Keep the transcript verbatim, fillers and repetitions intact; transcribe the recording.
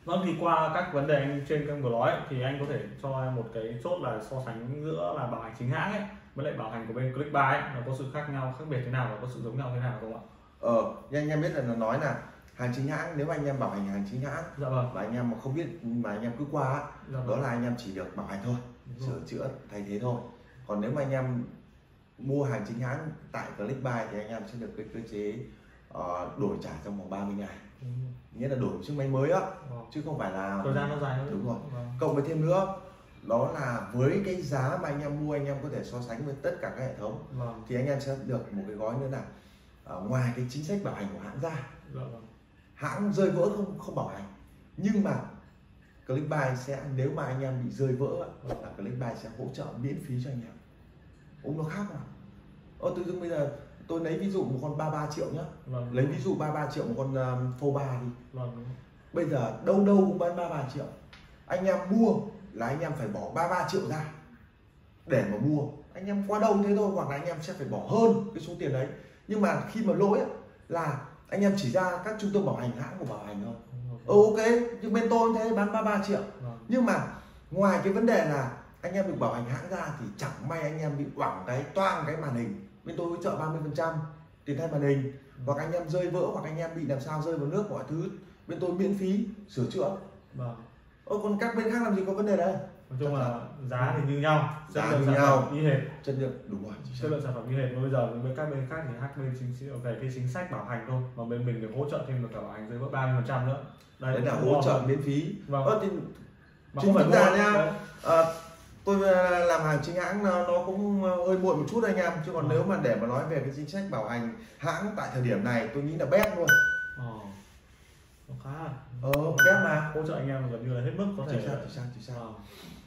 Vâng, thì qua các vấn đề anh trên em vừa nói ấy, thì anh có thể cho em một cái chốt là so sánh giữa là bảo hành chính hãng ấy với lại bảo hành của bên Clickbuy ấy, nó có sự khác nhau, khác biệt thế nào và có sự giống nhau thế nào không ạ? Ờ, như anh em biết là nó nói là hàng chính hãng, nếu mà anh em bảo hành hàng chính hãng Dạ vâng. và anh em mà không biết mà anh em cứ qua á, Dạ đó vâng. là anh em chỉ được bảo hành thôi, Đúng sửa rồi. chữa thay thế thôi. Còn nếu mà anh em mua hàng chính hãng tại Clickbuy thì anh em sẽ được cái cơ chế uh, đổi trả trong vòng ba mươi ngày, Đúng rồi. nghĩa là đổi chiếc máy mới á, Vâng. chứ không phải là Thời gian nó dài hơn. đúng rồi. Vâng. Cộng với thêm nữa đó là với cái giá mà anh em mua, anh em có thể so sánh với tất cả các hệ thống. Vâng. Thì anh em sẽ được một cái gói nữa là uh, ngoài cái chính sách bảo hành của hãng ra, Dạ vâng. hãng rơi vỡ không không bảo hành, nhưng mà Clickbuy sẽ, nếu mà anh em bị rơi vỡ là Clickbuy sẽ hỗ trợ miễn phí cho anh em. Ôm nó khác mà. Ô, tự dưng bây giờ tôi lấy ví dụ một con ba mươi ba triệu nhá. Vâng. Lấy ví dụ ba mươi ba triệu một con um, phô ba đi. Vâng. Bây giờ đâu đâu cũng bán ba mươi ba triệu. Anh em mua là anh em phải bỏ ba mươi ba triệu ra để mà mua. Anh em qua đâu thế thôi, hoặc là anh em sẽ phải bỏ hơn cái số tiền đấy. Nhưng mà khi mà lỗi là anh em chỉ ra các trung tâm bảo hành, hãng của bảo hành thôi. Ừ, ok, nhưng bên tôi thế bán ba mươi ba triệu. Vâng. Nhưng mà ngoài cái vấn đề là anh em được bảo hành hãng ra thì chẳng may anh em bị quẳng cái toang cái màn hình, bên tôi hỗ trợ ba mươi phần trăm tiền thay màn hình. Hoặc anh em rơi vỡ, hoặc anh em bị làm sao rơi vào nước mọi thứ, bên tôi miễn phí sửa chữa. Vâng. Ơ, còn các bên khác làm gì có vấn đề đấy. Nói chung là giá thì như nhau, giá như nhau, như hệt, chất lượng đúng rồi, chất lượng sản phẩm như hệt. Bây giờ với các bên khác thì hát bên chính về cái chính sách bảo hành thôi, mà bên mình được hỗ trợ thêm được cả bảo hành dưới ba mươi phần trăm nữa. Đây đấy là hỗ trợ miễn phí. Vâng. Ơ, thì mà chính không thức phải ra nha, à, tôi làm hàng chính hãng nó cũng hơi muộn một chút anh em, chứ còn à. nếu mà để mà nói về cái chính sách bảo hành hãng tại thời điểm này tôi nghĩ là best luôn. Ờ, nó khá ờ best mà hỗ trợ anh em gần như là hết mức có thể. Chính xác, chính xác, chính xác. À.